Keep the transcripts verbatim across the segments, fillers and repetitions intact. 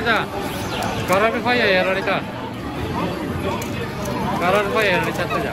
た。ガラルファイヤーやられた。ガラルファイヤーやられちゃったじゃん。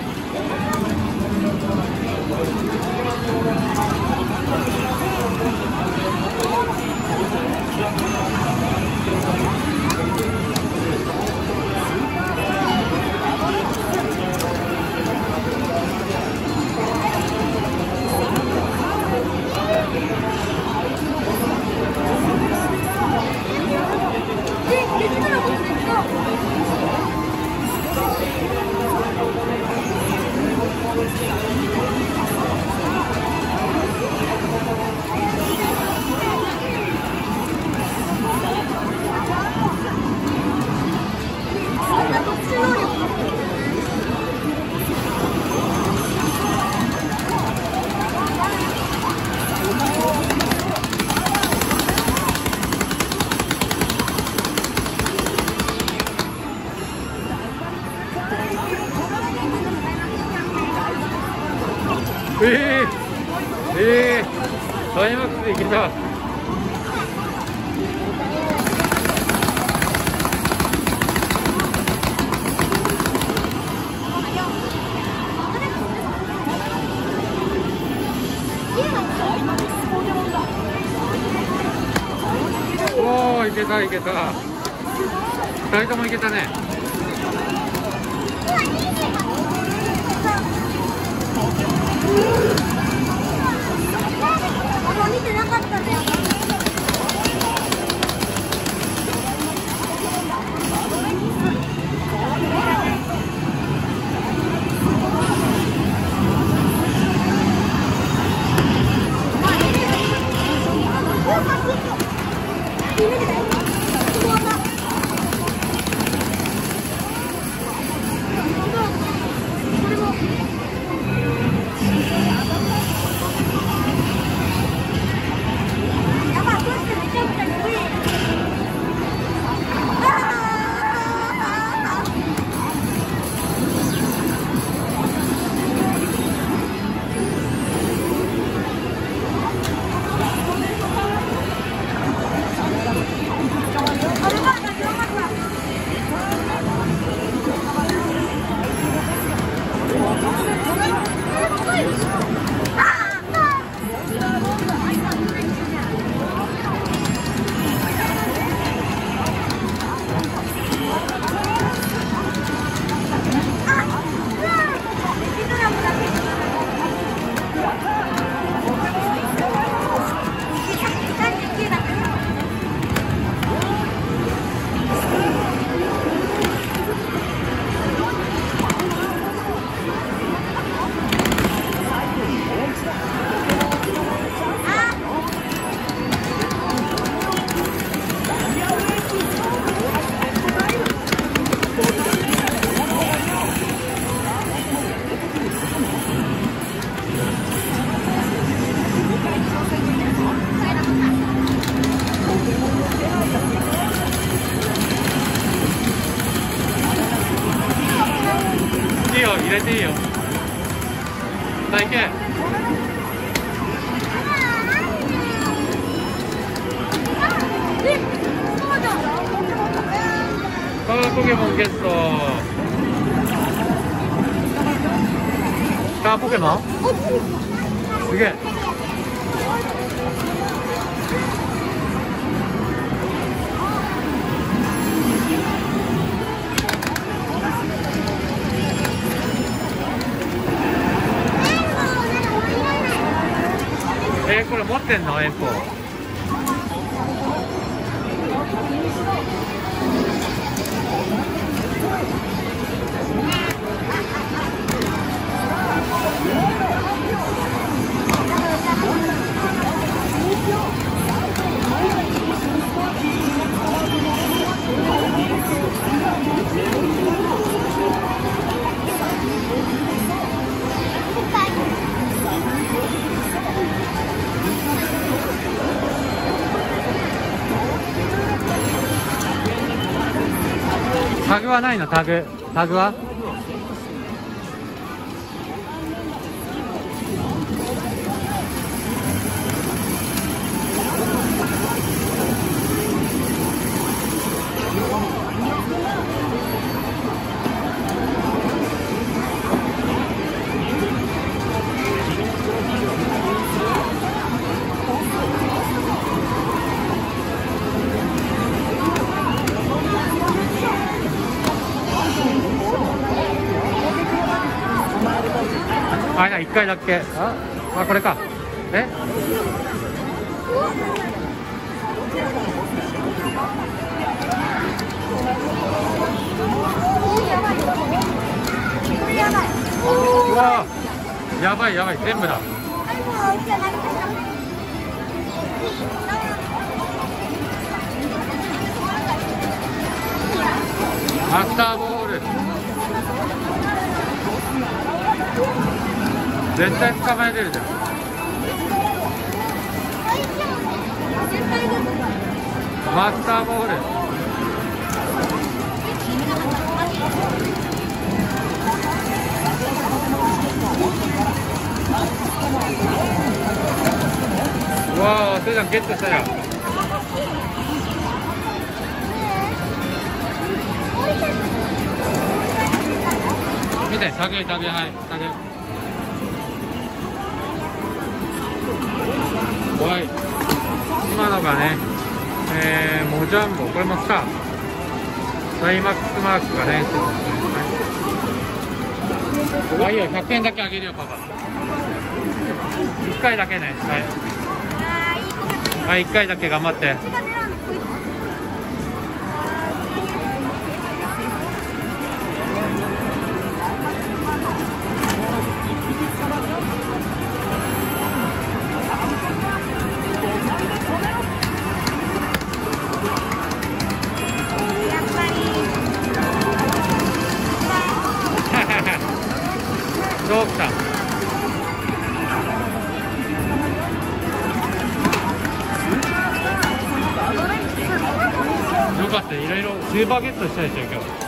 えー、えー、ダイマックスでいけた。おー、いけたいけた。ふたりともいけたね。 見てなかったね。 いいよ、入れていいよ。さあ行け。カーポケモンゲット。カーポケモンすげえ。えー、これ持ってんのエンポ。タグはないの？タグタグはあ、いや、いっかいだけ。あ、あ、これか。え。うわー、やばいやばい、全部だ。マスターボール。絶対捕まえてるじゃん。マスターボール。うわー、それじゃんゲットしたよ。見て、下げ下げ、はい、下げ。はい、今のがね、えー、モジャンボ、これもさ、ダイマックスマークがね、はい、あ、いいよ、ひゃくえんだけあげるよ、パパ。いっかいだけね、はい。はい、いっかいだけ頑張って。どう来た。よかった、いろいろスーパーゲットしたでしょ今日。